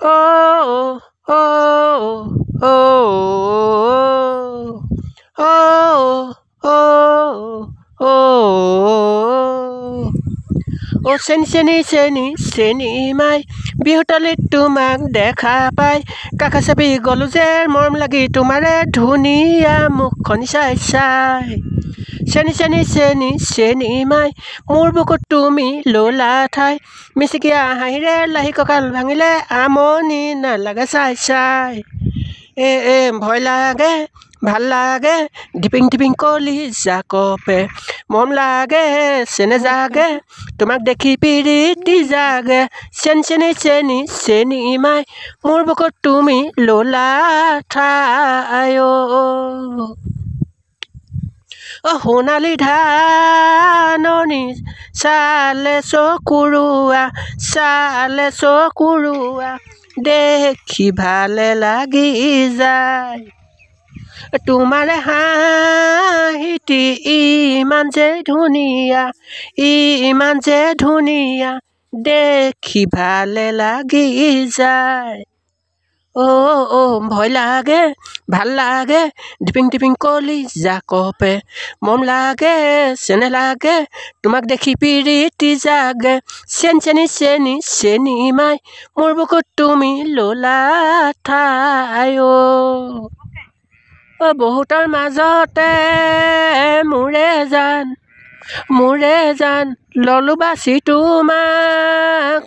oh, oh, oh, oh, oh, oh. Oh, চেনি মাই বিহুতলিত তোমাক দেখা পাই কাষ চাপি গ'লো যে মৰম লাগি তোমাৰে ধুনীয়া মুখখন চাই চাই চেনি মাই মোৰ বুকুত তুমি ললা ঠাই মিচিকিয়া হাঁহিৰে লাহি কঁকাল ভাঙিলে আমনি নালাগে চাই চাই ভয় লাগে ভাল লাগে ধিপিং কলি জাকপে মৰম লাগে চেনে জাগে তোমাক দেখি পিৰিতি জাগে চেনি মাই মোৰ বুকুত তুমি ললা ঠাই সোণালী ধাননি চালে চকুৰুৱা দেখি ভালে লাগি যায় তোমাৰে হাঁহিটি ইমান যে ধুনীয়া দেখি ভালে লাগি যায় ভয় লাগে ভাল লাগে ধিপিং কলি জাকপে মৰম লাগে চেনে লাগে তোমাক দেখি পিৰিতি জাগে চেনি মাই মোৰ বুকুত তুমি ললা ঠাই বহুতৰ মাজতে মোৰে জান ললো বাচি তোমাক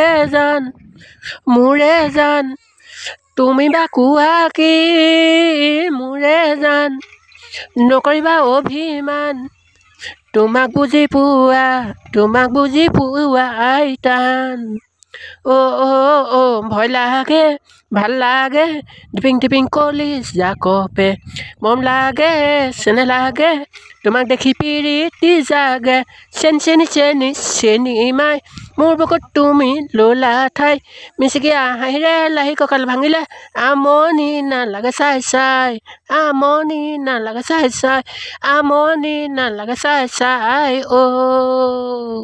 মোৰে জান তুমি বা কোৱা কি মোৰে জান নকৰিবা অভিমান তোমাক বুজি পোৱা আইতান ভয় লাগে ভাল লাগে ধিপিং কলি জাকপে মৰম লাগে চেনে লাগে তোমাক দেখি পিৰিতি জাগে চেনি মাই মোৰ বুকুত তুমি ললা ঠাই মিচিকিয়া হাঁহিৰে লাহি কঁকাল ভাঙিলে আমনি নালাগে চাই চাই